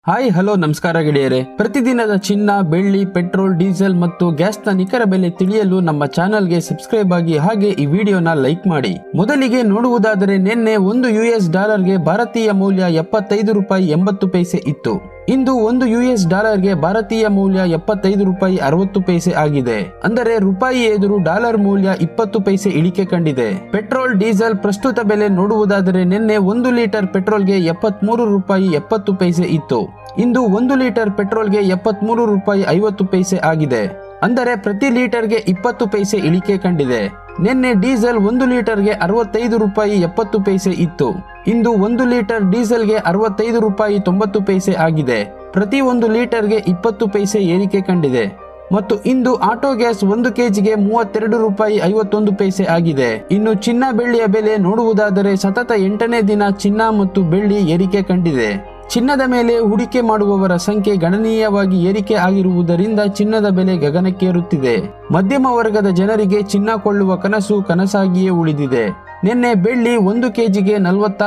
Hi hello ನಮಸ್ಕಾರ ಗೆಳೆಯರೆ. ಪ್ರತಿದಿನದ ಚಿನ್ನ, ಬೆಳ್ಳಿ, ಪೆಟ್ರೋಲ್, ಡೀಸೆಲ್ ಮತ್ತು ಗ್ಯಾಸ್ನ ನಿಖರ ಬೆಲೆ ತಿಳಿಯಲು ನಮ್ಮ ಚಾನೆಲ್ಗೆ ಸಬ್ಸ್ಕ್ರೈಬ್ ಆಗಿ ಹಾಗೆ ಈ ವಿಡಿಯೋನ ಲೈಕ್ ಮಾಡಿ. ಮೊದಲಿಗೆ ನೋಡುವುದಾದರೆ ನಿನ್ನೆ $1 ಭಾರತೀಯ ಮೌಲ್ಯ 75 ರೂಪಾಯಿ 80 ಪೈಸೆ ಇತ್ತು. ಇಂದು $1 ಭಾರತೀಯ ಮೌಲ್ಯ 75 ರೂಪಾಯಿ 60 ಪೈಸೆ ಆಗಿದೆ. ಅಂದರೆ ರೂಪಾಯಿ ಎದುರು ಡಾಲರ್ ಮೌಲ್ಯ 20 ಪೈಸೆ ಇಳಿಕೆ ಕಂಡಿದೆ. ಪೆಟ್ರೋಲ್, ಡೀಸೆಲ್ ಪ್ರಸ್ತುತ ಬೆಲೆ ನೋಡುವುದಾದರೆ ನಿನ್ನೆ 1 ಲೀಟರ್ ಪೆಟ್ರೋಲ್ಗೆ 73 ರೂಪಾಯಿ 70 ಪೈಸೆ ಇತ್ತು. ಇಂದು 1 ಲೀಟರ್ ಪೆಟ್ರೋಲ್ಗೆ 73 ರೂಪಾಯಿ 50 ಪೈಸೆ ಆಗಿದೆ. ಅಂದರೆ ಪ್ರತಿ ಲೀಟರ್ಗೆ 20 ಪೈಸೆ ಇಳಿಕೆ ಕಂಡಿದೆ. ನಿನ್ನೆ ಡೀಸೆಲ್ 1 ಲೀಟರ್ಗೆ 65 ರೂಪಾಯಿ 70 ಪೈಸೆ ಇತ್ತು. ಇಂದು 1 ಲೀಟರ್ ಡೀಸೆಲ್ಗೆ 65 ರೂಪಾಯಿ 90 ಪೈಸೆ ಆಗಿದೆ. ಪ್ರತಿ 1 ಲೀಟರ್ಗೆ 20 ಪೈಸೆ ಏರಿಕೆ ಕಂಡಿದೆ. ಮತ್ತು ಇಂದು ಆಟೋ ಗ್ಯಾಸ್ 1 ಕೆಜಿಗೆ 32 ರೂಪಾಯಿ 51 ಪೈಸೆ ಆಗಿದೆ. ಇನ್ನು ಚಿನ್ನ, ಬೆಳ್ಳಿಯ ಬೆಲೆ ನೋಡುವುದಾದರೆ ಸತತ 8ನೇ ದಿನ ಚಿನ್ನ ಮತ್ತು ಬೆಳ್ಳಿ ಏರಿಕೆ ಕಂಡಿದೆ. ಚಿನ್ನದ ಮೇಲೆ ಹೂಡಿಕೆ ಮಾಡುವವರ ಸಂಖ್ಯೆ ಗಣನೀಯವಾಗಿ ಏರಿಕೆ ಆಗಿರುವುದರಿಂದ ಚಿನ್ನದ ಬೆಲೆ ಗಗನಕ್ಕೇರುತ್ತಿದೆ. ಮಧ್ಯಮ ವರ್ಗದ ಜನರಿಗೆ ಚಿನ್ನ ಕೊಳ್ಳುವ ಕನಸು ಕನಸಾಗಿಯೇ ಉಳಿದಿದೆ. ನಿನ್ನೆ ಬೆಳ್ಳಿ 1 ಕೆಜಿಗೆ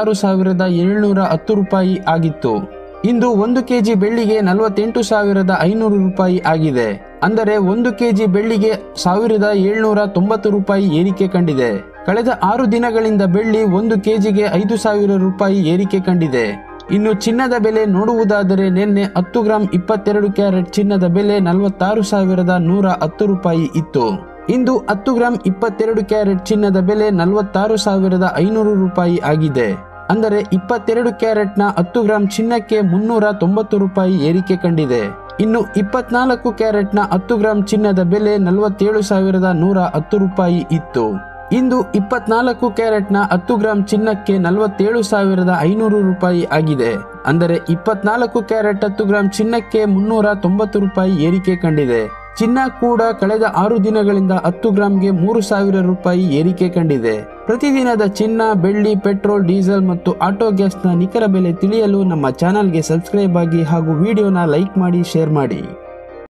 46,710 ರೂಪಾಯಿ ಆಗಿತ್ತು. ಇಂದು 1 ಕೆಜಿ ಬೆಳ್ಳಿಗೆ 48,500 ರೂಪಾಯಿ ಆಗಿದೆ. ಅಂದರೆ 1 ಕೆಜಿ ಬೆಳ್ಳಿಗೆ 1,790 ರೂಪಾಯಿ ಏರಿಕೆ ಕಂಡಿದೆ. ಕಳೆದ 6 ದಿನಗಳಿಂದ ಬೆಳ್ಳಿ 1 ಕೆಜಿಗೆ 5,000 ರೂಪಾಯಿ ಏರಿಕೆ ಕಂಡಿದೆ. ಇನ್ನು ಚಿನ್ನದ ಬೆಲೆ ನೋಡುವುದಾದರೆ ನಿನ್ನೆ 10 ಗ್ರಾಂ 22 ಕ್ಯಾರೆಟ್ ಚಿನ್ನದ ಬೆಲೆ 46,110 ರೂಪಾಯಿ ಇತ್ತು. ಇಂದು 10 ಗ್ರಾಂ 22 ಕ್ಯಾರೆಟ್ ಚಿನ್ನದ ಬೆಲೆ 46,500 ರೂಪಾಯಿ ಆಗಿದೆ. ಅಂದರೆ 22 ಕ್ಯಾರೆಟ್ನ 10 ಗ್ರಾಂ ಚಿನ್ನಕ್ಕೆ 390 ರೂಪಾಯಿ ಏರಿಕೆ ಕಂಡಿದೆ. ಇನ್ನು 24 ಕ್ಯಾರೆಟ್ನ 10 ಗ್ರಾಂ ಚಿನ್ನದ ಬೆಲೆ 47,110 ರೂಪಾಯಿ ಇತ್ತು. ಇಂದು 24 ಕ್ಯಾರೆಟ್ನ 10 ಗ್ರಾಂ ಚಿನ್ನಕ್ಕೆ 47,500 ರೂಪಾಯಿ ಆಗಿದೆ. ಅಂದರೆ 24 ಕ್ಯಾರೆಟ್ 10 ಗ್ರಾಂ ಚಿನ್ನಕ್ಕೆ 390 ರೂಪಾಯಿ ಏರಿಕೆ ಕಂಡಿದೆ. ಚಿನ್ನ ಕೂಡ ಕಳೆದ 6 ದಿನಗಳಿಂದ 10 ಗ್ರಾಂಗೆ 3,000 ರೂಪಾಯಿ ಏರಿಕೆ ಕಂಡಿದೆ. ಪ್ರತಿದಿನದ ಚಿನ್ನ, ಬೆಳ್ಳಿ, ಪೆಟ್ರೋಲ್, ಡೀಸೆಲ್ ಮತ್ತು ಆಟೋ ಗ್ಯಾಸ್ನ ನಿಖರ ಬೆಲೆ ತಿಳಿಯಲು ನಮ್ಮ ಚಾನೆಲ್ಗೆ ಸಬ್ಸ್ಕ್ರೈಬ್ ಆಗಿ ಹಾಗೂ ವಿಡಿಯೋನ ಲೈಕ್ ಮಾಡಿ, ಶೇರ್ ಮಾಡಿ.